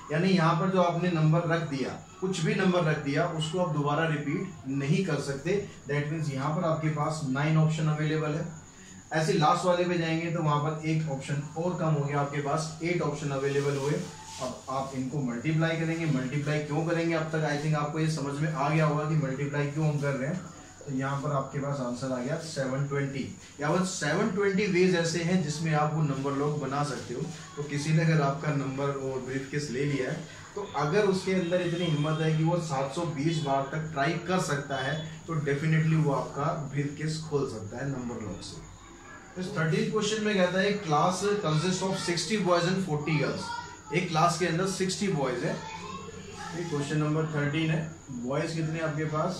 यानी यहाँ पर जो आपने नंबर रख दिया, कुछ भी नंबर रख दिया, उसको आप दोबारा रिपीट नहीं कर सकते। दैट मीन्स यहाँ पर आपके पास 9 ऑप्शन अवेलेबल है। ऐसे लास्ट वाले पे जाएंगे तो वहां पर एक ऑप्शन और कम हो गया, आपके पास 8 ऑप्शन अवेलेबल हुए। अब आप इनको मल्टीप्लाई करेंगे। मल्टीप्लाई क्यों करेंगे, अब तक आई थिंक आपको ये समझ में आ गया होगा कि मल्टीप्लाई क्यों हम कर रहे हैं। तो यहाँ पर आपके पास आंसर आ गया 720। या वो 720 वेज ऐसे हैं जिसमें आप वो नंबर लॉक बना सकते हो। तो किसी ने अगर आपका नंबर और ब्रीफकेस ले लिया है, तो अगर उसके अंदर इतनी हिम्मत है कि वो 720 बार तक ट्राई कर सकता है, तो डेफिनेटली वो आपका ब्रीफकेस खोल सकता है नंबर लॉक से। इस 13th क्वेश्चन में कहता है class consist of 60 boys and 40 girls. एक क्लास के अंदर 60 बॉयज है। क्वेश्चन नंबर 13 है। बॉयज कितने आपके पास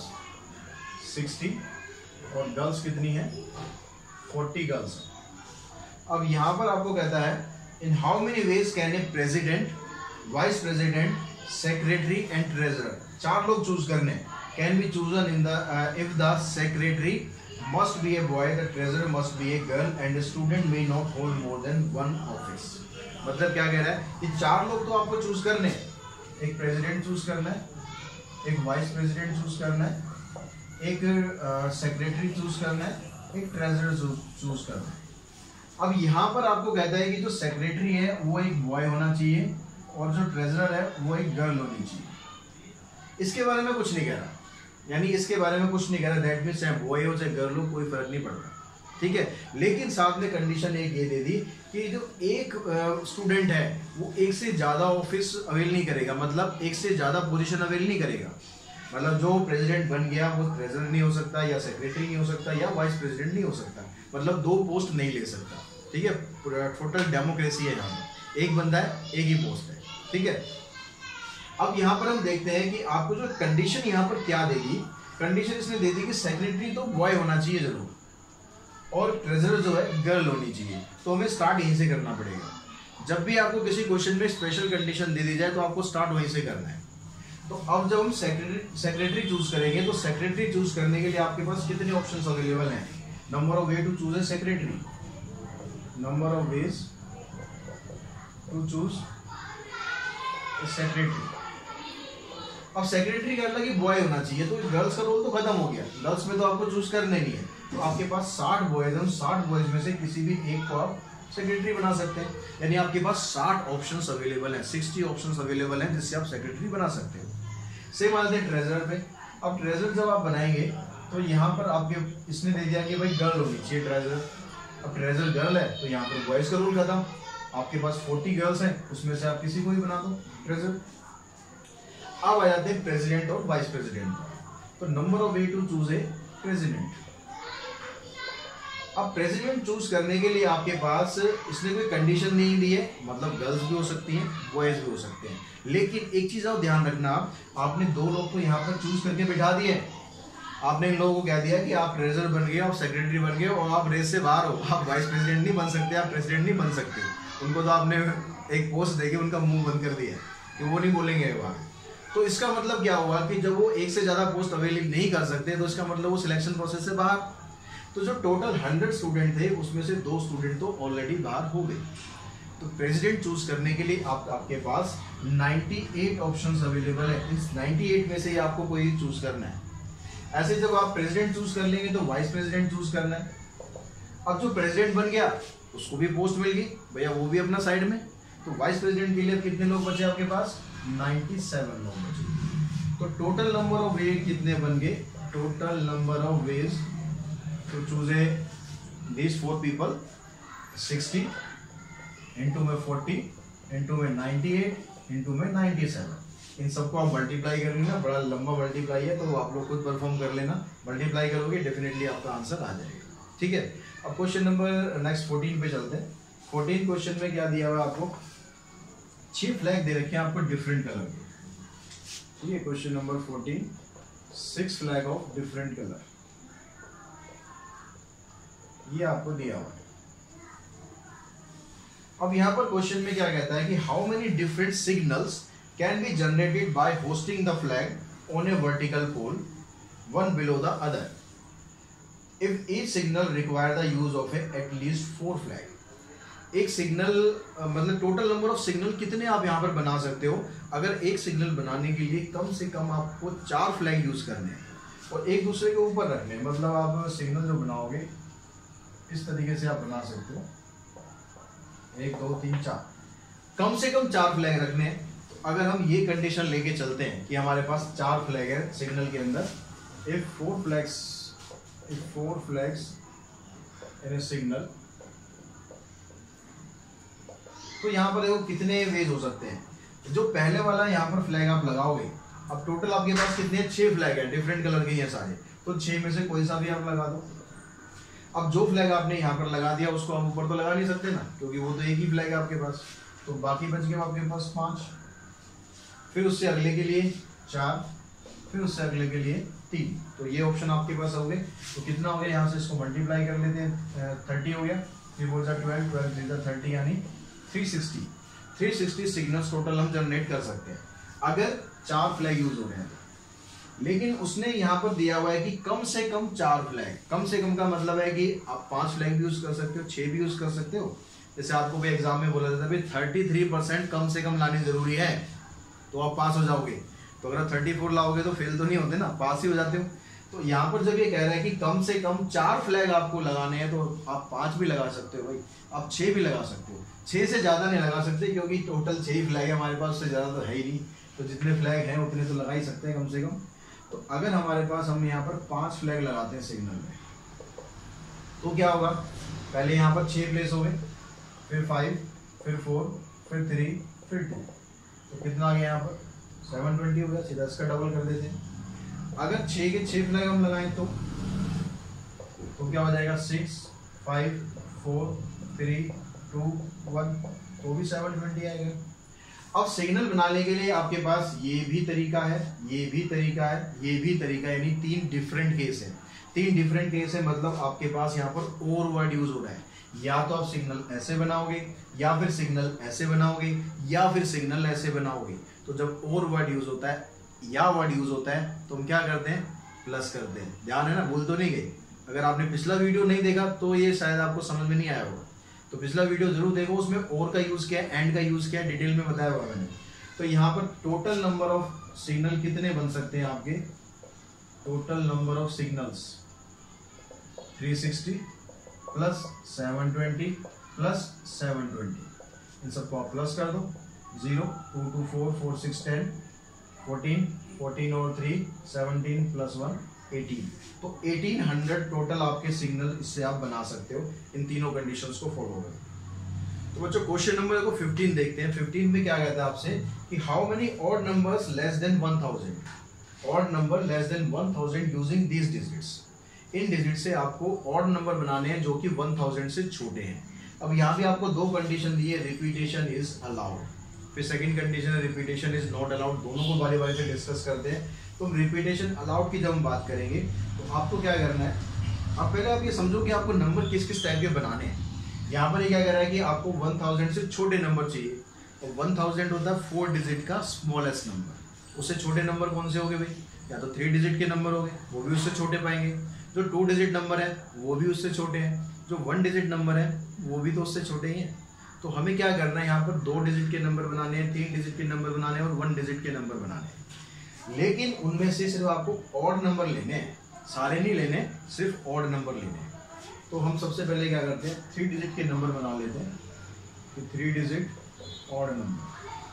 60 और गर्ल्स कितनी है 40 गर्ल्स। अब यहां पर आपको कहता है in how many ways can a president, vice president, secretary and treasurer, 4 लोग चूज करने, can be chosen in the if the secretary must be a boy, the treasurer must be a girl and a student may not hold more than 1 office। मतलब क्या कह रहा है कि 4 लोग तो आपको चूज करने, एक प्रेसिडेंट चूज करना है, एक वाइस प्रेसिडेंट चूज करना है, एक सेक्रेटरी चूज करना है, एक ट्रेजरर चूज करना है। अब यहाँ पर आपको कहता है कि जो सेक्रेटरी है वो एक बॉय होना चाहिए और जो ट्रेजरर है वो एक गर्ल होनी चाहिए। इसके बारे में कुछ नहीं कह रहा, यानी इसके बारे में कुछ नहीं कह रहा। दैट मीन्स चाहे बॉय हो चाहे गर्ल हो कोई फर्क नहीं पड़ता, ठीक है। लेकिन साथ में कंडीशन एक ये दे दी कि जो एक स्टूडेंट है वो एक से ज्यादा ऑफिस अवेल नहीं करेगा, मतलब एक से ज्यादा पोजीशन अवेल नहीं करेगा। मतलब जो प्रेसिडेंट बन गया वो ट्रेजरर नहीं हो सकता, या सेक्रेटरी नहीं हो सकता, या वाइस प्रेसिडेंट नहीं हो सकता, मतलब 2 पोस्ट नहीं ले सकता, ठीक है। टोटल डेमोक्रेसी है यहाँ पर, एक बंदा है एक ही पोस्ट है, ठीक है। अब यहाँ पर हम देखते हैं कि आपको जो कंडीशन यहाँ पर क्या देगी। कंडीशन इसने दे दी कि सेक्रेटरी तो बॉय होना चाहिए जरूर, और ट्रेजरर जो है गर्ल होनी चाहिए। तो हमें स्टार्ट यहीं से करना पड़ेगा। जब भी आपको किसी क्वेश्चन में स्पेशल कंडीशन दे दी जाए तो आपको स्टार्ट वहीं से करना है। तो अब जब हम सेक्रेटरी चूज करेंगे, तो सेक्रेटरी चूज करने के लिए आपके पास कितने ऑप्शन अवेलेबल हैं। Number of way to choose a secretary, number of ways to choose a secretary. अब सेक्रेटरी का मतलब कि बॉय होना चाहिए, तो गर्ल्स का रोल तो खत्म हो गया, गर्ल्स में तो आपको चूज करना नहीं है। तो आपके पास 60 बॉयज हैं, 60 बॉयज में से किसी भी एक को आप सेक्रेटरी बना सकते हैं। यानी आपके पास 60 ऑप्शंस अवेलेबल हैं, 60 ऑप्शंस अवेलेबल हैं जिससे आप सेक्रेटरी बना सकते हो। सेम आते हैं ट्रेजरर पे। अब ट्रेजरर जब आप बनाएंगे तो यहाँ पर आपके इसने दे दिया कि भाई गर्ल होनी चाहिए ट्रेजरर। अब ट्रेजरर गर्ल है तो यहाँ पर बॉयज का रूल खत्म। आपके पास 40 गर्ल्स हैं, उसमें से आप किसी को भी बना दो ट्रेजरर। अब आ जाते हैं प्रेसिडेंट और वाइस प्रेसिडेंट। तो number of way to choose a president. अब प्रेसिडेंट चूज करने के लिए आपके पास इसने कोई कंडीशन नहीं दी है, मतलब गर्ल्स भी हो सकती हैं बॉयज भी हो सकते हैं। लेकिन एक चीज और ध्यान रखना, आपने 2 लोग तो यहाँ पर चूज करके बिठा दिए। आपने इन लोगों को कह दिया कि आप ट्रेजरर बन गए, आप सेक्रेटरी बन गए और आप रेस से बाहर हो, आप वाइस प्रेसिडेंट नहीं बन सकते, आप प्रेसिडेंट नहीं बन सकते। उनको तो आपने एक पोस्ट देके उनका मुंह बंद कर दिया कि वो नहीं बोलेंगे बाहर। तो इसका मतलब क्या हुआ कि जब वो एक से ज्यादा पोस्ट अवेलेबल नहीं कर सकते, तो इसका मतलब वो सिलेक्शन प्रोसेस से बाहर। तो जो टोटल 100 स्टूडेंट थे उसमें से 2 स्टूडेंट तो ऑलरेडी बाहर हो गए। तो प्रेसिडेंट चूज करने के लिए आपके पास 98 ऑप्शंस अवेलेबल है। इस 98 में से ही आपको कोई चूज करना है। ऐसे जब आप प्रेसिडेंट चूज कर लेंगे तो वाइस प्रेसिडेंट चूज करना है। अब जो प्रेसिडेंट बन गया उसको भी पोस्ट मिल गई भैया, वो भी अपना साइड में। तो वाइस प्रेसिडेंट के लिए कितने लोग बचे आपके पास 97 लोग बचे। तो टोटल नंबर ऑफ वे कितने बन गए, total number of ways to choose a these 4 people 60 into में 40 इंटू में 98 इंटू में 97। इन सबको आप मल्टीप्लाई कर लेना, बड़ा लंबा मल्टीप्लाई है तो आप लोग खुद परफॉर्म कर लेना। मल्टीप्लाई करोगे डेफिनेटली आपका आंसर आ जाएगा, ठीक है। अब क्वेश्चन नंबर नेक्स्ट 14 पे चलते हैं। 14 क्वेश्चन में क्या दिया हुआ है आपको, 6 फ्लैग दे रखे हैं आपको डिफरेंट कलर के, ठीक है। Question number 14, 6 flag of different colour, ये आपको दिया हुआ है। अब यहां पर क्वेश्चन में क्या कहता है कि how many different signals can be generated by hosting the flag on a vertical pole one below the other if each signal require the use of at least 4 flag. एक सिग्नल मतलब total number of signal कितने आप यहाँ पर बना सकते हो। अगर एक सिग्नल बनाने के लिए कम से कम आपको 4 फ्लैग यूज करने हैं और एक दूसरे के ऊपर रखने हैं, मतलब आप सिग्नल जो बनाओगे इस तरीके से आप बना सकते हो, 1 2 3 4, कम से कम 4 फ्लैग रखने हैं। तो अगर हम ये कंडीशन लेके चलते हैं कि हमारे पास 4 फ्लैग है सिग्नल के अंदर, if 4 flags in a signal, तो यहाँ पर देखो कितने वेज हो सकते हैं। जो पहले वाला यहाँ पर फ्लैग आप लगाओगे, अब टोटल आपके पास कितने 6 फ्लैग है, डिफरेंट कलर के हैं सारे, तो 6 में से कोई सा भी आप लगा दो। अब जो फ्लैग आपने यहाँ पर लगा दिया उसको हम ऊपर तो लगा नहीं सकते ना, क्योंकि वो तो एक ही फ्लैग है आपके पास, तो बाकी बच गए आपके पास 5, फिर उससे अगले के लिए 4, फिर उससे अगले के लिए 3, तो ये ऑप्शन आपके पास हो गए। तो कितना हो गया, यहाँ से इसको मल्टीप्लाई कर लेते हैं, 30 हो गया, 3 4 12 12 3 30 यानी 360 सिग्नल्स टोटल हम जनरेट कर सकते हैं अगर 4 फ्लैग यूज हो रहे हैं। लेकिन उसने यहाँ पर दिया हुआ है कि कम से कम 4 फ्लैग, कम से कम का मतलब है कि आप 5 फ्लैग भी यूज कर सकते हो, 6 भी यूज कर सकते हो। जैसे आपको भी एग्जाम में बोला जाता है 33% कम से कम लानी जरूरी है तो आप पास हो जाओगे। तो अगर 34 लाओगे तो फेल तो नहीं होते ना, पास ही हो जाते हो। तो यहाँ पर जब ये कह रहा है कि कम से कम 4 फ्लैग आपको लगाने हैं, तो आप 5 भी लगा सकते हो भाई, आप 6 भी लगा सकते हो, 6 से ज्यादा नहीं लगा सकते क्योंकि टोटल 6 ही फ्लैग है हमारे पास, उससे ज्यादा तो है ही नहीं। तो जितने फ्लैग हैं उतने तो लगा ही सकते हैं कम से कम। तो अगर हमारे पास हम यहाँ पर 5 फ्लैग लगाते हैं सिग्नल में, तो क्या होगा, पहले यहाँ पर 6 प्लेस हो गए, फिर 5, फिर 4, फिर 3, फिर 2, तो कितना आ गया यहाँ पर 720 हो गया। सीधा इसका डबल कर देते हैं। अगर 6 के 6 फ्लैग हम लगाएं तो क्या हो जाएगा, 6 5 4 3 2 1, तो भी 720 आएगा। अब सिग्नल बनाने के लिए आपके पास ये भी तरीका है, ये भी तरीका है, ये भी तरीका है, यानी 3 डिफरेंट केस है। 3 डिफरेंट केस है मतलब आपके पास यहाँ पर और वर्ड यूज हो रहा है। या तो आप सिग्नल ऐसे बनाओगे, या फिर सिग्नल ऐसे बनाओगे, या फिर सिग्नल ऐसे बनाओगे। तो जब और वर्ड यूज होता है या वर्ड यूज होता है तो हम क्या करते हैं, प्लस करते हैं। ध्यान है ना, भूल तो नहीं गए। अगर आपने पिछला वीडियो नहीं देखा तो ये शायद आपको समझ में नहीं आया होगा, तो पिछला वीडियो जरूर देखो, उसमें और का यूज क्या है, एंड का यूज क्या है, डिटेल में बताया हुआ मैंने। तो यहाँ पर टोटल नंबर ऑफ सिग्नल कितने बन सकते हैं आपके, total number of signals 360 plus 720 plus 720, इन सबको आप प्लस कर दो। 0 2 2 4 4 6 10 14 14 और 3 17 प्लस 1 18, तो 1800 टोटल आपके सिग्नल इससे आप बना सकते हो इन तीनों कंडीशंस को फॉलो कर। तो बच्चों क्वेश्चन नंबर 15 देखते हैं। 15 में क्या कहता है आपसे कि how many odd numbers less than 1000, odd number less than 1000 using these digits. इन डिजिट से आपको ऑड नंबर बनाने हैं जो कि 1000 से छोटे हैं। अब यहाँ भी आपको 2 कंडीशन दी है, रिपीटेशन इज अलाउड, फिर सेकंड कंडीशन है रिपीटेशन इज नॉट अलाउड। दोनों को बारी बारी से डिस्कस करते हैं। तो रिपीटेशन अलाउड की जब हम बात करेंगे तो आपको क्या करना है, अब पहले आप ये समझो कि आपको नंबर किस किस टाइप के बनाने हैं। यहाँ पर ये क्या कह रहा है कि आपको 1000 से छोटे नंबर चाहिए, और 1000 होता है 4 डिजिट का स्मॉलेस्ट नंबर। उससे छोटे नंबर कौन से हो गए भाई, या तो 3 डिजिट के नंबर हो गए, वो भी उससे छोटे पाएंगे। जो 2 डिजिट नंबर है वो भी उससे छोटे हैं, जो 1 डिजिट नंबर है वो भी तो उससे छोटे ही हैं। तो हमें क्या करना है, यहाँ पर 2 डिजिट के नंबर बनाने हैं, 3 डिजिट के नंबर बनाने हैं और 1 डिजिट के नंबर बनाने हैं। लेकिन उनमें से सिर्फ आपको ऑड नंबर लेने हैं, सारे नहीं लेने, सिर्फ ऑड नंबर लेने हैं। तो हम सबसे पहले क्या करते हैं, 3 डिजिट के नंबर बना लेते हैं कि 3 डिजिट ऑड नंबर।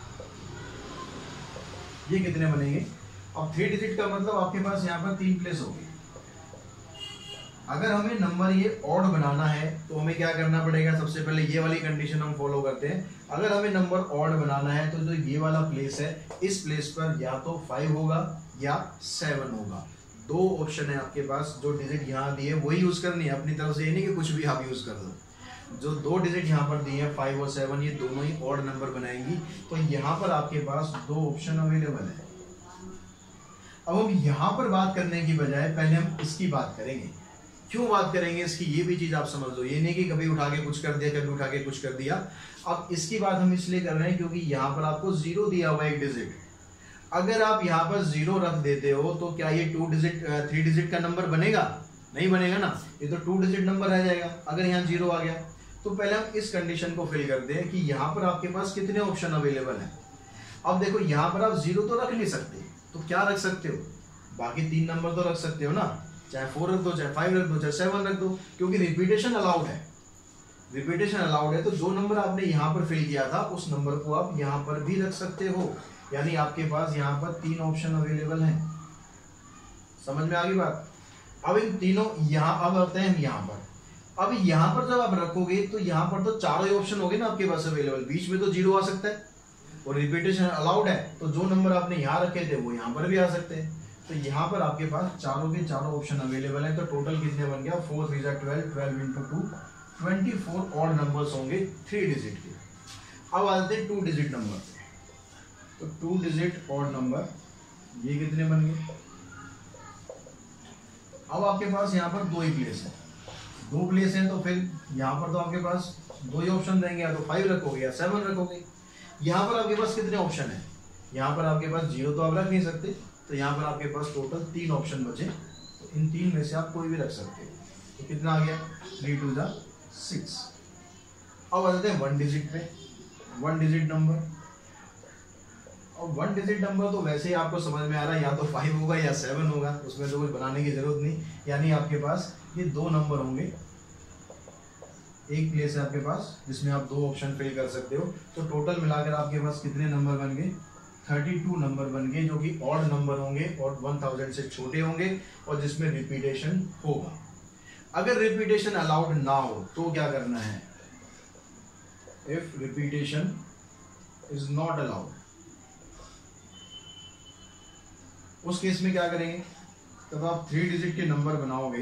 ये कितने बनेंगे, अब 3 डिजिट का मतलब आपके पास यहाँ पर 3 प्लेस होगी। अगर हमें नंबर ये ऑड बनाना है तो हमें क्या करना पड़ेगा, सबसे पहले ये वाली कंडीशन हम फॉलो करते हैं। अगर हमें नंबर ऑड बनाना है तो जो ये वाला प्लेस है, इस प्लेस पर या तो 5 होगा या 7 होगा। 2 ऑप्शन है आपके पास, जो डिजिट यहाँ दिए वही यूज करनी है अपनी तरफ से, ये नहीं कि कुछ भी आप यूज कर दो। जो 2 डिजिट यहाँ पर दिए हैं 5 और 7, ये दोनों ही ऑड नंबर बनाएंगी। तो यहाँ पर आपके पास 2 ऑप्शन अवेलेबल है। अब हम यहाँ पर बात करने की बजाय पहले हम इसकी बात करेंगे। क्यों बात करेंगे इसकी, ये भी चीज आप समझ लो। ये नहीं कि कभी उठा के कुछ कर दिया, कभी उठा के कुछ कर दिया। अब इसकी बात हम इसलिए कर रहे हैं क्योंकि यहाँ पर आपको 0 दिया हुआ है, एक डिजिट। अगर आप यहाँ पर 0 रख देते हो तो क्या ये 3 डिजिट का नंबर बनेगा, नहीं बनेगा ना, ये तो 2 डिजिट नंबर रह जाएगा अगर यहाँ 0 आ गया। तो पहले हम इस कंडीशन को फिल करते हैं कि यहाँ पर आपके पास कितने ऑप्शन अवेलेबल हैं। अब देखो यहाँ पर आप 0 तो रख नहीं सकते, तो क्या रख सकते हो, बाकी 3 नंबर तो रख सकते हो ना, चाहे 4 रख दो, चाहे 5 रख दो, चाहे 7 रख दो, क्योंकि रिपीटेशन अलाउड है। रिपीटेशन अलाउड है तो जो नंबर आपने यहाँ पर फिल किया था उस नंबर को आप यहाँ पर भी रख सकते हो, यानी आपके पास यहाँ पर 3 ऑप्शन अवेलेबल हैं। समझ में आ गई बात। अब इन तीनों यहाँ, अब आते हैं हम यहाँ पर। अब यहाँ पर जब आप रखोगे तो यहाँ पर तो चारों ही ऑप्शन हो गए ना आपके पास अवेलेबल, बीच में तो 0 आ सकता है और रिपीटेशन अलाउड है, तो जो नंबर आपने यहाँ रखे थे वो यहाँ पर भी आ सकते हैं। तो यहाँ पर आपके पास चारों के चारों ऑप्शन अवेलेबल है। तो टोटल कितने बन गया, 4 3 12, 12 into 2 24 ऑड नंबर्स होंगे 3 डिजिट के। अब आते हैं 2 डिजिट नंबर पे। तो 2 डिजिट ऑड नंबर ये कितने बन गए। अब आपके पास यहाँ पर 2 ही प्लेस है, 2 प्लेस हैं, तो फिर यहाँ पर तो आपके पास 2 ही ऑप्शन रहेंगे, या तो 5 रखोगे या 7 रखोगे। यहाँ पर आपके पास कितने ऑप्शन है, यहाँ पर आपके पास 0 तो आप रख नहीं सकते, तो यहाँ पर आपके पास टोटल 3 ऑप्शन बचे। तो इन 3 में से आप कोई भी रख सकते हो। तो कितना आ गया, 3 2 6। अब आ जाते हैं 1 डिजिट पे, 1 डिजिट नंबर। और 1 डिजिट नंबर तो वैसे ही आपको समझ में आ रहा है, या तो 5 होगा या 7 होगा, उसमें तो कुछ बनाने की जरूरत नहीं। यानी आपके पास ये 2 नंबर होंगे, एक प्लेस है आपके पास जिसमें आप 2 ऑप्शन फिल कर सकते हो। तो टोटल मिलाकर आपके पास कितने नंबर बन गए, 32 नंबर बन गए, जो कि ऑड नंबर होंगे और 1000 से छोटे होंगे और जिसमें रिपीटेशन होगा। अगर रिपीटेशन अलाउड ना हो तो क्या करना है, if repetition is not allowed, उस केस में क्या करेंगे, तब आप 3 डिजिट के नंबर बनाओगे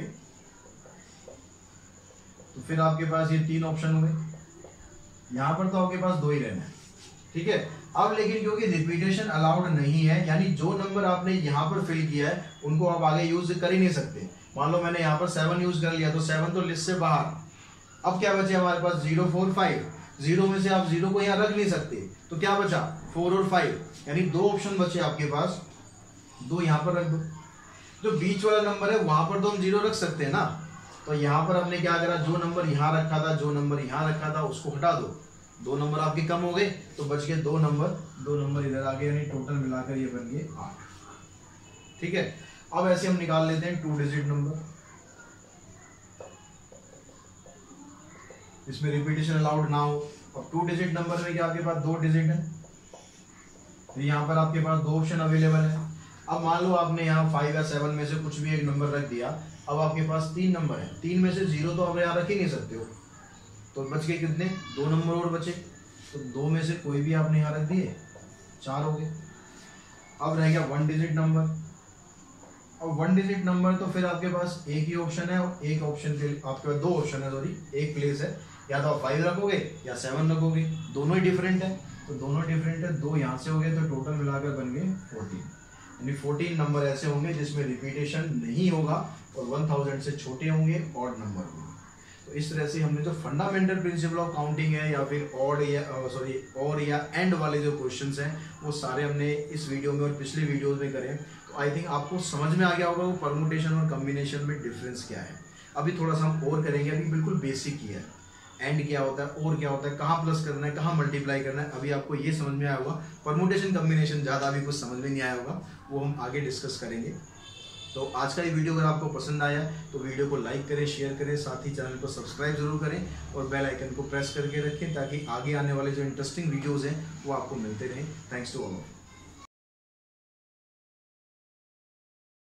तो फिर आपके पास ये 3 ऑप्शन होंगे। यहां पर तो आपके पास 2 ही रहना है, ठीक है। अब लेकिन क्योंकि रिपीटेशन अलाउड नहीं है, यानी जो नंबर आपने यहां पर फिल किया है उनको आप आगे यूज कर ही नहीं सकते। मान लो मैंने यहाँ पर 7 यूज कर लिया तो 7 तो लिस्ट से बाहर। अब क्या बचे हमारे पास, 0 4 5, 0 में से आप 0 को यहाँ रख नहीं सकते, तो क्या बचा 4 और 5, यानी 2 ऑप्शन बचे आपके पास, 2 यहाँ पर रख दो। जो बीच वाला नंबर है वहां पर तो हम 0 रख सकते हैं ना, तो यहाँ पर हमने क्या करा, जो नंबर यहाँ रखा था, जो नंबर यहाँ रखा था उसको हटा दो, 2 नंबर आपके कम हो गए, तो बच गए 2 नंबर इधर आ गए, यानी टोटल मिलाकर ये बन गए 8, ठीक है। अब ऐसे हम निकाल लेते हैं 2 डिजिट नंबर, इसमें रिपीटेशन अलाउड ना हो। अब 2 डिजिट नंबर में क्या आपके पास 2 डिजिट है, तो यहाँ पर आपके पास 2 ऑप्शन अवेलेबल है। अब मान लो आपने यहाँ 5 या 7 में से कुछ भी एक नंबर रख दिया, अब आपके पास 3 नंबर है, 3 में से 0 तो आप यहाँ रख ही नहीं सकते हो, तो बच गए कितने, 2 नंबर और बचे, तो 2 में से कोई भी आपने यहाँ रख दिए, 4 हो गए। अब रह गया 1 डिजिट नंबर। और 1 डिजिट नंबर तो फिर आपके पास एक ही ऑप्शन है, और एक ऑप्शन के आपके पास 2 ऑप्शन है, सॉरी एक प्लेस है, या तो आप 5 रखोगे या 7 रखोगे, दोनों ही डिफरेंट है, तो दोनों डिफरेंट है, 2 यहाँ से हो गए, तो टोटल मिलाकर बन गए 14, यानी 14 नंबर ऐसे होंगे जिसमें रिपीटेशन नहीं होगा और 1000 से छोटे होंगे, ऑड नंबर होंगे। तो इस तरह से हमने जो फंडामेंटल प्रिंसिपल ऑफ काउंटिंग है, या फिर ऑड या और या एंड वाले जो क्वेश्चंस हैं वो सारे हमने इस वीडियो में और पिछले वीडियोस में करे। तो आई थिंक आपको समझ में आ गया होगा वो परमुटेशन और कॉम्बिनेशन में डिफरेंस क्या है। अभी थोड़ा सा हम और करेंगे, अभी बिल्कुल बेसिक ही है, एंड क्या होता है, और क्या होता है, कहाँ प्लस करना है, कहाँ मल्टीप्लाई करना है, अभी आपको ये समझ में आया होगा। परमुटेशन कॉम्बिनेशन ज़्यादा अभी कुछ समझ में नहीं आया होगा, वो हम आगे डिस्कस करेंगे। तो आज का ये वीडियो अगर आपको पसंद आया तो वीडियो को लाइक करें, शेयर करें, साथ ही चैनल को सब्सक्राइब जरूर करें और बेल आइकन को प्रेस करके रखें, ताकि आगे आने वाले जो इंटरेस्टिंग वीडियोज़ हैं वो आपको मिलते रहें। Thanks to all of you.